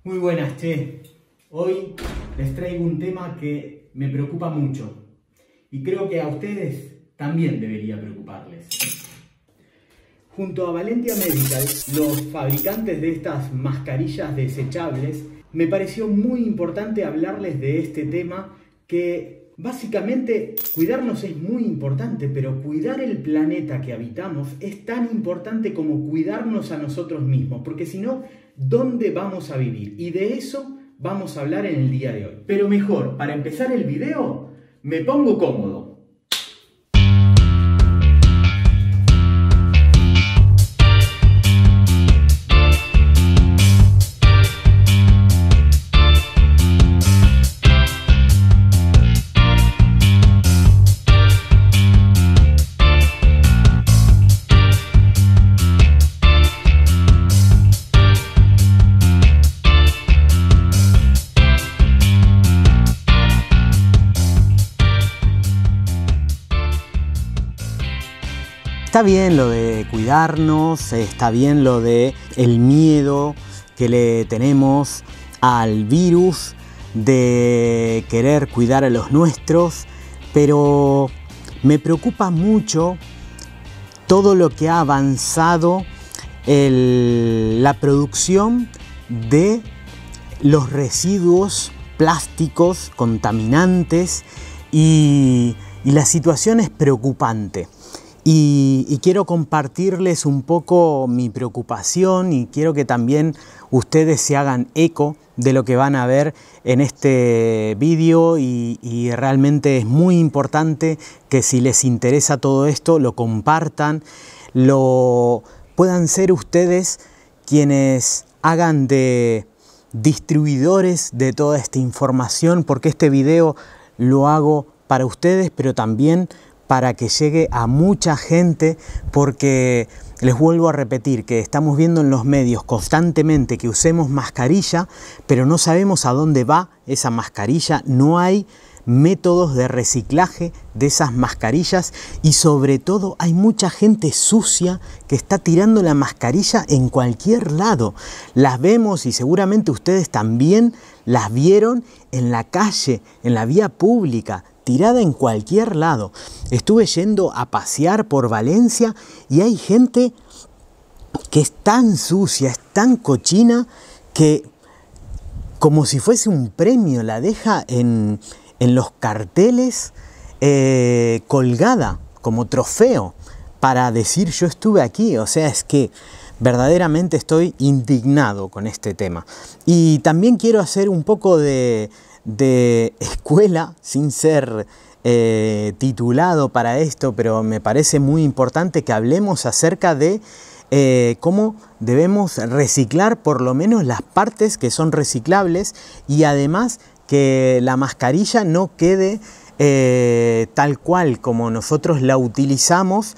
Muy buenas, che. Hoy les traigo un tema que me preocupa mucho y creo que a ustedes también debería preocuparles. Junto a Valentia Medical, los fabricantes de estas mascarillas desechables, me pareció muy importante hablarles de este tema que básicamente cuidarnos es muy importante, pero cuidar el planeta que habitamos es tan importante como cuidarnos a nosotros mismos, porque si no, ¿dónde vamos a vivir? Y de eso vamos a hablar en el día de hoy. Pero mejor, para empezar el video, me pongo cómodo. Está bien lo de cuidarnos, está bien lo de el miedo que le tenemos al virus, de querer cuidar a los nuestros, pero me preocupa mucho todo lo que ha avanzado la producción de los residuos plásticos contaminantes y la situación es preocupante. Y quiero compartirles un poco mi preocupación y quiero que también ustedes se hagan eco de lo que van a ver en este vídeo y realmente es muy importante que si les interesa todo esto lo compartan, puedan ser ustedes quienes hagan de distribuidores de toda esta información, porque este video lo hago para ustedes, pero también para que llegue a mucha gente, porque les vuelvo a repetir que estamos viendo en los medios constantemente que usemos mascarilla, pero no sabemos a dónde va esa mascarilla, no hay métodos de reciclaje de esas mascarillas y sobre todo hay mucha gente sucia que está tirando la mascarilla en cualquier lado. Las vemos y seguramente ustedes también las vieron en la calle, en la vía pública, tirada en cualquier lado. Estuve yendo a pasear por Valencia y hay gente que es tan sucia, es tan cochina, que como si fuese un premio la deja en los carteles colgada como trofeo para decir yo estuve aquí. O sea, es que verdaderamente estoy indignado con este tema. Y también quiero hacer un poco de escuela, sin ser titulado para esto, pero me parece muy importante que hablemos acerca de cómo debemos reciclar por lo menos las partes que son reciclables y además que la mascarilla no quede tal cual como nosotros la utilizamos,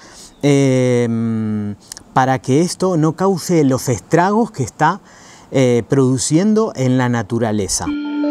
para que esto no cause los estragos que está produciendo en la naturaleza.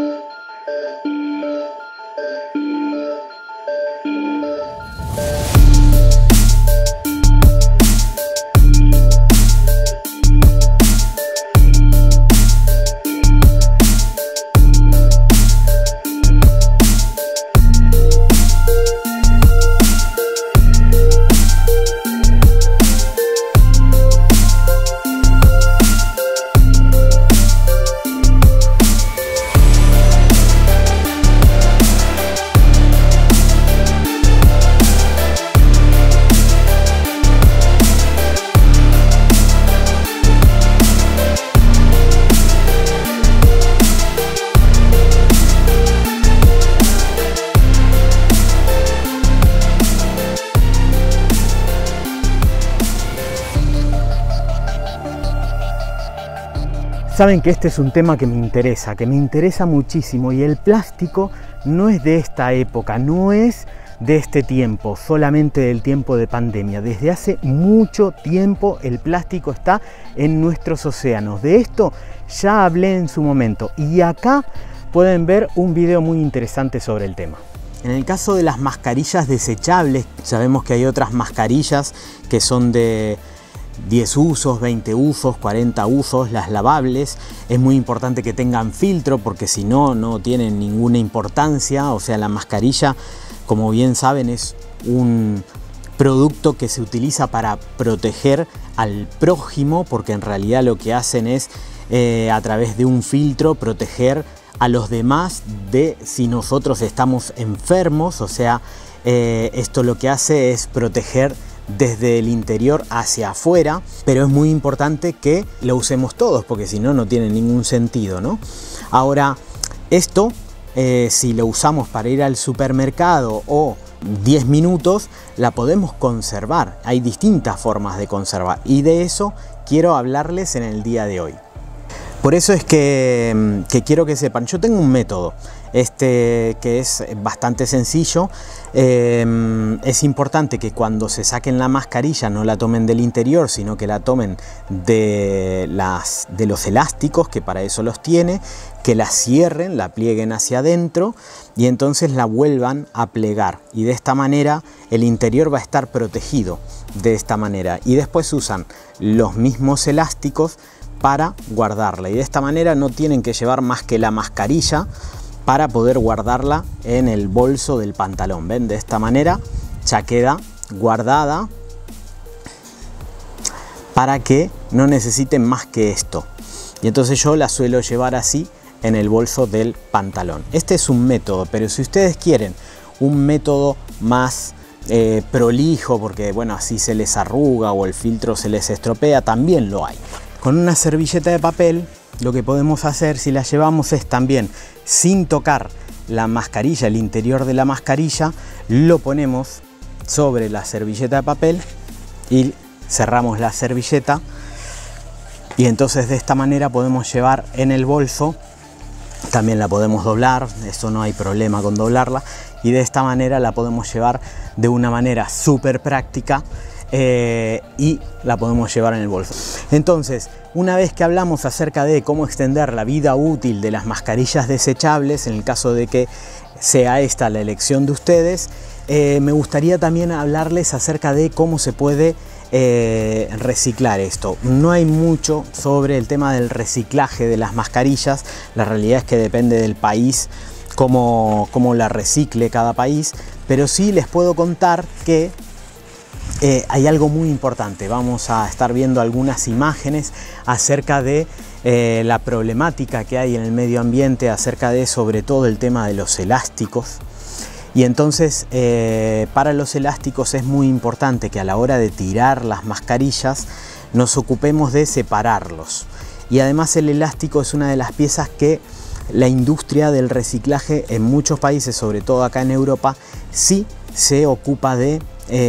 Saben que este es un tema que me interesa muchísimo, y el plástico no es de esta época, no es de este tiempo, solamente del tiempo de pandemia. Desde hace mucho tiempo el plástico está en nuestros océanos. De esto ya hablé en su momento y acá pueden ver un video muy interesante sobre el tema. En el caso de las mascarillas desechables, sabemos que hay otras mascarillas que son de 10 usos, 20 usos, 40 usos. Las lavables es muy importante que tengan filtro porque si no, no tienen ninguna importancia. O sea, la mascarilla, como bien saben, es un producto que se utiliza para proteger al prójimo, porque en realidad lo que hacen es a través de un filtro proteger a los demás de si nosotros estamos enfermos. O sea, esto lo que hace es proteger desde el interior hacia afuera, pero es muy importante que lo usemos todos porque si no, no tiene ningún sentido, ¿no? Ahora, esto si lo usamos para ir al supermercado o 10 minutos, la podemos conservar. Hay distintas formas de conservar y de eso quiero hablarles en el día de hoy. Por eso es que quiero que sepan, yo tengo un método que es bastante sencillo. Es importante que cuando se saquen la mascarilla no la tomen del interior, sino que la tomen de los elásticos, que para eso los tiene, que la cierren, la plieguen hacia adentro y entonces la vuelvan a plegar, y de esta manera el interior va a estar protegido de esta manera, y después usan los mismos elásticos para guardarla, y de esta manera no tienen que llevar más que la mascarilla para poder guardarla en el bolso del pantalón. ¿Ven? De esta manera ya queda guardada para que no necesiten más que esto, y entonces yo la suelo llevar así en el bolso del pantalón. Este es un método, pero si ustedes quieren un método más prolijo, porque bueno, así se les arruga o el filtro se les estropea, también lo hay. Con una servilleta de papel lo que podemos hacer si la llevamos es también, sin tocar la mascarilla, el interior de la mascarilla, lo ponemos sobre la servilleta de papel y cerramos la servilleta, y entonces de esta manera podemos llevar en el bolso. También la podemos doblar, eso no hay problema con doblarla, y de esta manera la podemos llevar de una manera súper práctica y la podemos llevar en el bolso. Entonces, una vez que hablamos acerca de cómo extender la vida útil de las mascarillas desechables, en el caso de que sea esta la elección de ustedes, me gustaría también hablarles acerca de cómo se puede reciclar esto. No hay mucho sobre el tema del reciclaje de las mascarillas. La realidad es que depende del país cómo la recicle cada país, pero sí les puedo contar que hay algo muy importante. Vamos a estar viendo algunas imágenes acerca de la problemática que hay en el medio ambiente acerca de, sobre todo, el tema de los elásticos. Y entonces para los elásticos es muy importante que a la hora de tirar las mascarillas nos ocupemos de separarlos. Y además el elástico es una de las piezas que la industria del reciclaje en muchos países, sobre todo acá en Europa, sí se ocupa de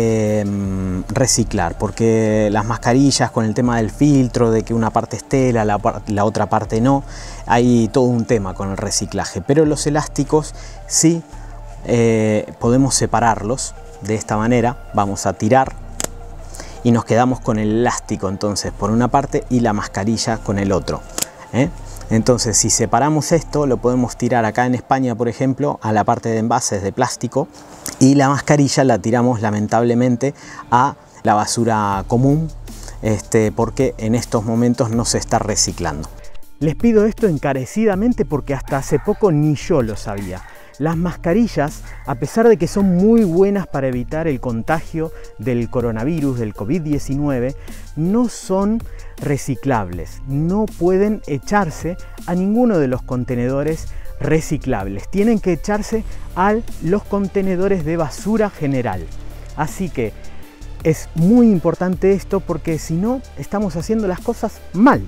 reciclar, porque las mascarillas, con el tema del filtro, de que una parte es tela, la otra parte no, hay todo un tema con el reciclaje. Pero los elásticos sí podemos separarlos de esta manera. Vamos a tirar y nos quedamos con el elástico entonces por una parte y la mascarilla con el otro, Entonces, si separamos esto, lo podemos tirar acá en España, por ejemplo, a la parte de envases de plástico, y la mascarilla la tiramos lamentablemente a la basura común, porque en estos momentos no se está reciclando. Les pido esto encarecidamente porque hasta hace poco ni yo lo sabía. Las mascarillas, a pesar de que son muy buenas para evitar el contagio del coronavirus, del COVID-19, no son reciclables. No pueden echarse a ninguno de los contenedores reciclables. Tienen que echarse a los contenedores de basura general. Así que es muy importante esto, porque si no, estamos haciendo las cosas mal.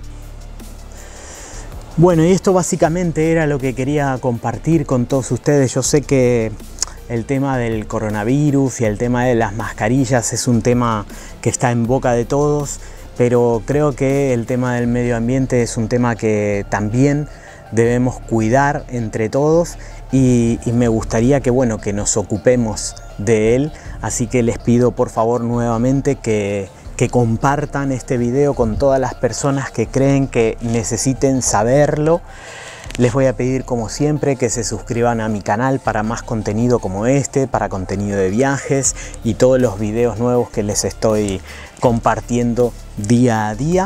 Bueno, y esto básicamente era lo que quería compartir con todos ustedes. Yo sé que el tema del coronavirus y el tema de las mascarillas es un tema que está en boca de todos, pero creo que el tema del medio ambiente es un tema que también debemos cuidar entre todos, y me gustaría que, bueno, que nos ocupemos de él. Así que les pido por favor nuevamente que compartan este video con todas las personas que creen que necesiten saberlo. Les voy a pedir, como siempre, que se suscriban a mi canal para más contenido como este, para contenido de viajes y todos los videos nuevos que les estoy compartiendo día a día.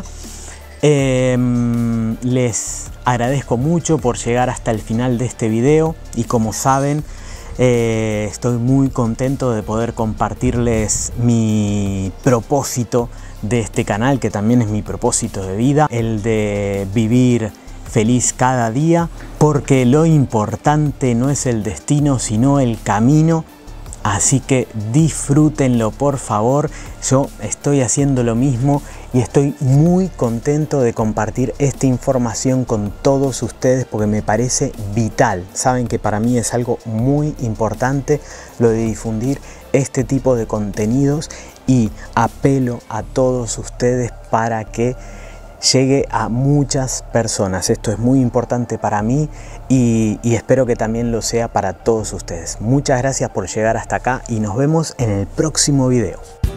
Les agradezco mucho por llegar hasta el final de este video y como saben, estoy muy contento de poder compartirles mi propósito de este canal, que también es mi propósito de vida, el de vivir feliz cada día, porque lo importante no es el destino sino el camino. Así que disfrútenlo, por favor. Yo estoy haciendo lo mismo y estoy muy contento de compartir esta información con todos ustedes porque me parece vital. Saben que para mí es algo muy importante lo de difundir este tipo de contenidos y apelo a todos ustedes para que llegue a muchas personas. Esto es muy importante para mí y espero que también lo sea para todos ustedes. Muchas gracias por llegar hasta acá y nos vemos en el próximo video.